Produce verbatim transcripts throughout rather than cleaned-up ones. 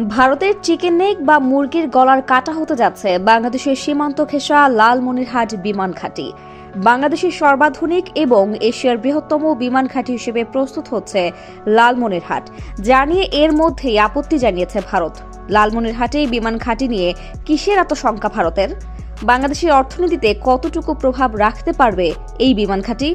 ভারতের chicken neck বা মুরগির গলার কাটা হতে যাচ্ছে বাংলাদেশের সীমান্ত ঘেঁষা লালমনিরহাট বিমান ঘাঁটি। বাংলাদেশের সর্বাধুনিক এবং এশিয়ার বৃহত্তম বিমান ঘাঁটি হিসেবে প্রস্তুত হচ্ছে লালমনিরহাট, যা নিয়ে এর মধ্যেই আপত্তি জানিয়েছে ভারত। লালমনিরহাটে বিমান ঘাঁটি নিয়ে কিসের এত শঙ্কা ভারতের? বাংলাদেশের অর্থনীতিতে কতটুকু প্রভাব রাখতে পারবে এই বিমান ঘাঁটি?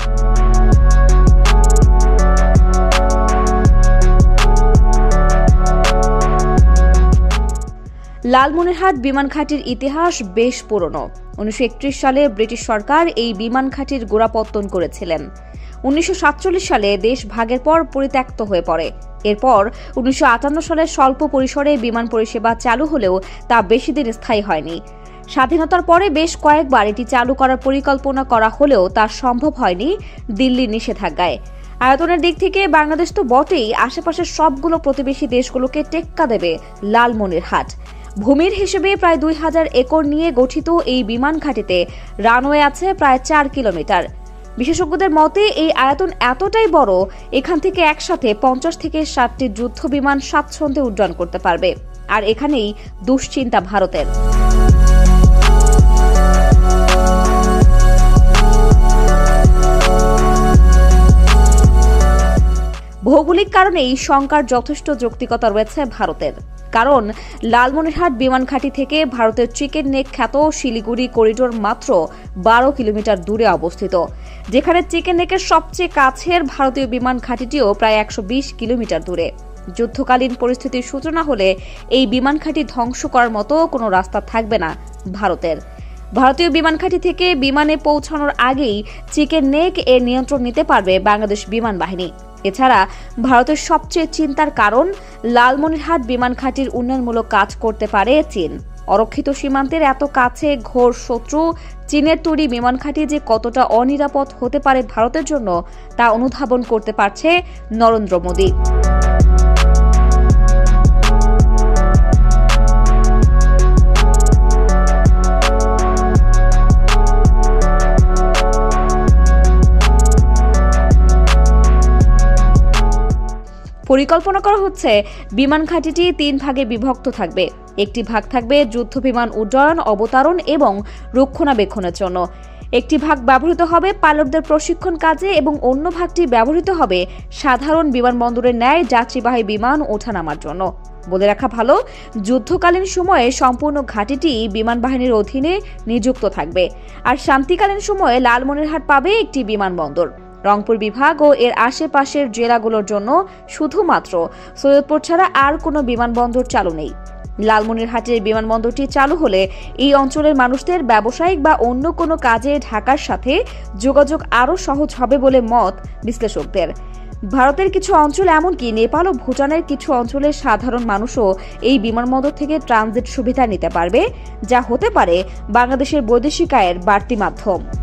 লালমনিরহাট বিমান ঘাঁটির ইতিহাস বেশ পুরনো। উনিশশো একত্রিশ সালে ব্রিটিশ সরকার এই বিমান ঘাঁটির গোড়াপত্তন করেছিলেন। উনিশশো সাতচল্লিশ সালে দেশ ভাগের পর পরিত্যক্ত হয়ে পড়ে। এরপর উনিশশো আটান্ন সালে স্বল্প পরিসরে বিমান পরিষেবা চালু হলেও তা বেশি দিন স্থায়ী হয়নি। স্বাধীনতার পরে বেশ কয়েকবার এটি চালু করার পরিকল্পনা করা হলেও তা সম্ভব হয়নি দিল্লির নিষেধাজ্ঞায়। আয়তনের দিক থেকে বাংলাদেশ তো বটেই, আশেপাশের সবগুলো প্রতিবেশী দেশগুলোকে টেক্কা দেবে লালমনিরহাট। ভূমির হিসেবে প্রায় দুই হাজার একর নিয়ে গঠিত এই বিমান ঘাঁটিতে রানওয়ে আছে প্রায় চার কিলোমিটার। বিশেষজ্ঞদের মতে এই আয়তন এতটাই বড়, এখান থেকে একসাথে পঞ্চাশ থেকে ষাটটি যুদ্ধ বিমান স্বাচ্ছন্দ্যে উড্ডয়ন করতে পারবে। আর এখানেই দুশ্চিন্তা ভারতের। ভৌগোলিক কারণেই শঙ্কার যথেষ্ট যৌক্তিকতা রয়েছে ভারতের। কারণ লালমনিরহাট বিমান ঘাঁটি থেকে ভারতের চিকেন নেক খ্যাত শিলিগুড়ি করিডোর মাত্র বারো কিলোমিটার দূরে অবস্থিত, যেখানে চিকেন নেকের সবচেয়ে কাছের ভারতীয় বিমান ঘাঁটিটিও প্রায় একশো বিশ কিলোমিটার দূরে। যুদ্ধকালীন পরিস্থিতির সূচনা হলে এই বিমান ঘাঁটি ধ্বংস করার মতো কোনো রাস্তা থাকবে না ভারতের। ভারতীয় বিমান ঘাঁটি থেকে বিমানে পৌঁছানোর আগেই চিকেন নেক এর নিয়ন্ত্রণ নিতে পারবে বাংলাদেশ বিমান বাহিনী। এছাড়া ভারতের সবচেয়ে চিন্তার কারণ, লালমনিরহাট বিমান ঘাঁটির উন্নয়নমূলক কাজ করতে পারে চীন। অরক্ষিত সীমান্তের এত কাছে ঘোর শত্রু চীনের তৈরি বিমান ঘাঁটি যে কতটা অনিরাপদ হতে পারে ভারতের জন্য, তা অনুধাবন করতে পারছে নরেন্দ্র মোদী। পরিকল্পনা করা হচ্ছে বিমান ঘাঁটিটি তিন ভাগে বিভক্ত থাকবে। একটি ভাগ থাকবে যুদ্ধ বিমান উড্ডয়ন, অবতরণ এবং রক্ষণাবেক্ষণের জন্য। একটি ভাগ ব্যবহৃত হবে পাইলটদের প্রশিক্ষণ কাজে এবং অন্য ভাগটি ব্যবহৃত হবে সাধারণ বিমানবন্দরের ন্যায় যাত্রীবাহী বিমান ওঠানামার জন্য। বলে রাখা ভালো, যুদ্ধকালীন সময়ে সম্পূর্ণ ঘাঁটিটি বিমান বাহিনীর অধীনে নিযুক্ত থাকবে। আর শান্তিকালীন সময়ে লালমনিরহাট পাবে একটি বিমানবন্দর। রংপুর বিভাগ ও এর আশেপাশের জেলাগুলোর জন্য শুধুমাত্র সৈয়দপুর ছাড়া আর কোনো বিমানবন্দর চালু নেই। লালমনিরহাটের বিমানবন্দরটি চালু হলে এই অঞ্চলের মানুষদের ব্যবসায়িক বা অন্য কোনো কাজে ঢাকার সাথে যোগাযোগ আরও সহজ হবে বলে মত বিশ্লেষকদের। ভারতের কিছু অঞ্চল, এমনকি নেপাল ও ভুটানের কিছু অঞ্চলের সাধারণ মানুষও এই বিমানবন্দর থেকে ট্রানজিট সুবিধা নিতে পারবে, যা হতে পারে বাংলাদেশের বৈদেশিক আয়ের বাড়তি মাধ্যম।